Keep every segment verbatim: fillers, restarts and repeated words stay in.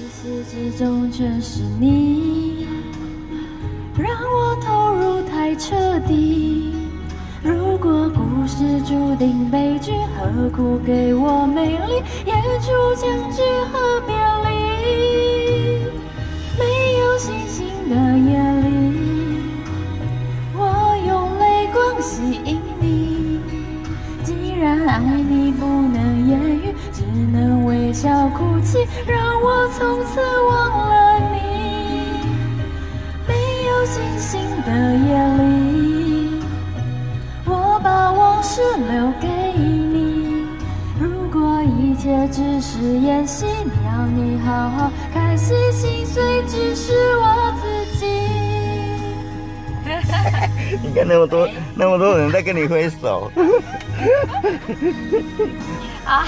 始至终全是你，让我投入太彻底。如果故事注定悲剧，何苦给我美丽？演出僵局和别离。没有星星的夜里，我用泪光吸引你。既然爱你不能言语，只能微笑哭泣，让我从此忘了你。没有星星的夜里，我把往事留给你。如果一切只是演戏，要你好好开心，心碎只是我自己。 你看那么多那么多人在跟你挥手。 啊！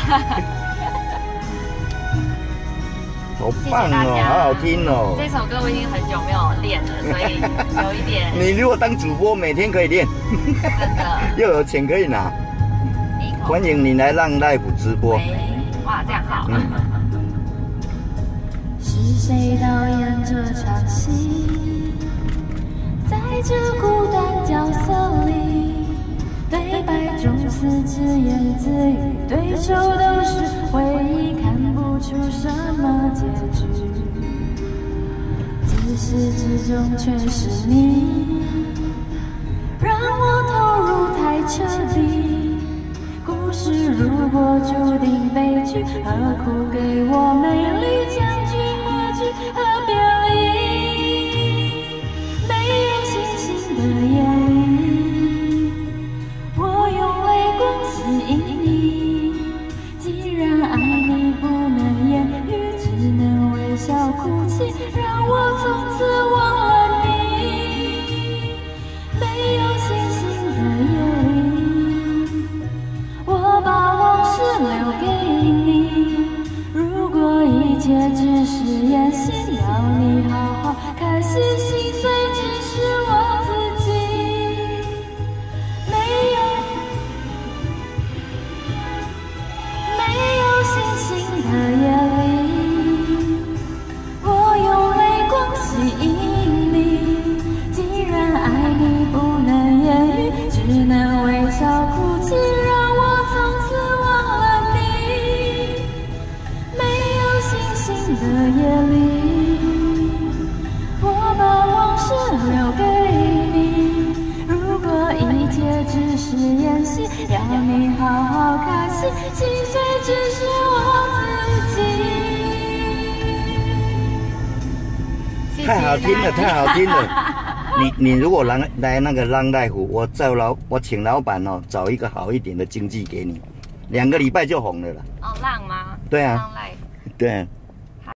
好棒哦，好好听哦。 这首歌我已经很久没有练了，所以有一点。 你如果当主播，每天可以练， 真的又有钱可以拿。欢迎你来让Live直播。 哇，这样好。嗯、是谁导演这场戏？在这孤单角色里，对白中似自言自语，对手都是回忆，看不出什么结局。自始至终全是你，让我投入太彻底。故事如果注定悲剧，何苦给我美丽？将军和剧和别离。没有星星的夜里，我用泪光吸引你。既然爱你不能言语，只能微笑哭泣，让我从此忘了你。没有星星的夜里，我把往事留给你。如果一切只是演戏，要你好好开心，心碎只是我自己。没有没有星星的夜里，我用泪光吸引你。既然爱你不能言语，只能微笑哭泣，让我从此忘了你。没有星星的夜里，我把往事留给你。如果一切只是演戏，要你好好开心，心碎只是我自己。 太好听了，太好听了。你你如果来来那个浪大湖，我找老我请老板哦，找一个好一点的经纪给你，两个礼拜就红了了。 哦，浪吗？ 对啊， 浪 life。 对啊。